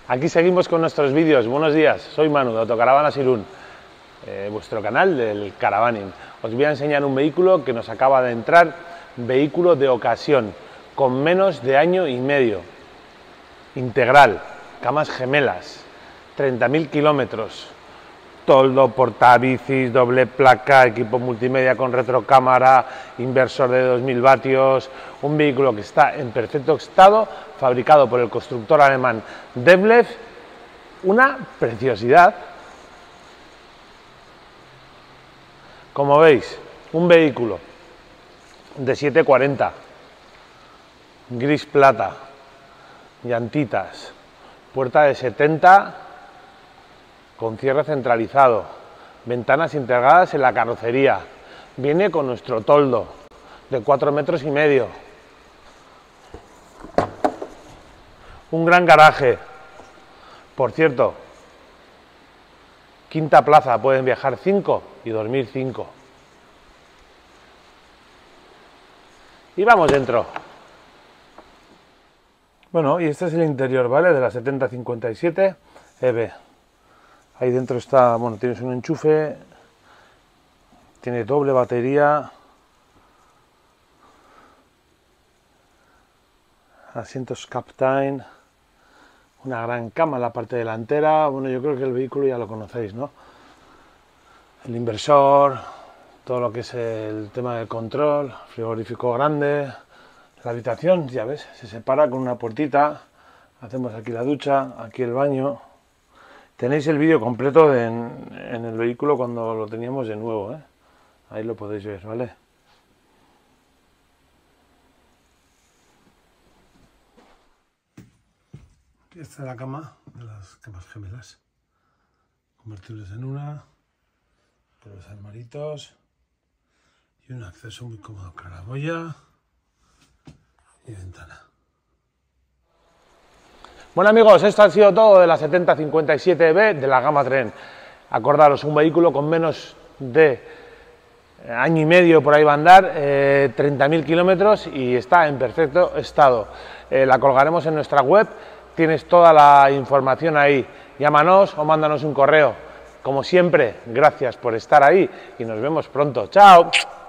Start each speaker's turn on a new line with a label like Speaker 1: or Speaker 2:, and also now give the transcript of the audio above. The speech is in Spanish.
Speaker 1: Aquí seguimos con nuestros vídeos. Buenos días, soy Manu de Autocaravanas Irún, vuestro canal del caravaning. Os voy a enseñar un vehículo que nos acaba de entrar, vehículo de ocasión, con menos de año y medio, integral, camas gemelas, 30.000 kilómetros, toldo, portabicis, doble placa, equipo multimedia con retrocámara, inversor de 2000 vatios, un vehículo que está en perfecto estado, fabricado por el constructor alemán Devlev, una preciosidad. Como veis, un vehículo de 740, gris plata, llantitas, puerta de 70 con cierre centralizado, ventanas integradas en la carrocería, viene con nuestro toldo de 4,5 metros, un gran garaje, por cierto, quinta plaza, pueden viajar 5 y dormir 5. Y vamos dentro. Bueno, y este es el interior, ¿vale? De la 7057 EV. Ahí dentro está, bueno, tienes un enchufe, tiene doble batería, asientos Captain, una gran cama en la parte delantera. Bueno, yo creo que el vehículo ya lo conocéis, ¿no? El inversor, todo lo que es el tema del control, frigorífico grande, la habitación, ya ves, se separa con una puertita, hacemos aquí la ducha, aquí el baño. Tenéis el vídeo completo en el vehículo cuando lo teníamos de nuevo, ¿eh? Ahí lo podéis ver, ¿vale? Aquí está la cama de las camas gemelas, convertibles en una, con los armaritos y un acceso muy cómodo, claraboya y ventana. Bueno amigos, esto ha sido todo de la 7057B de la gama Tren. Acordaros, un vehículo con menos de año y medio por ahí va a andar, 30.000 kilómetros y está en perfecto estado. La colgaremos en nuestra web, tienes toda la información ahí. Llámanos o mándanos un correo. Como siempre, gracias por estar ahí y nos vemos pronto. ¡Chao!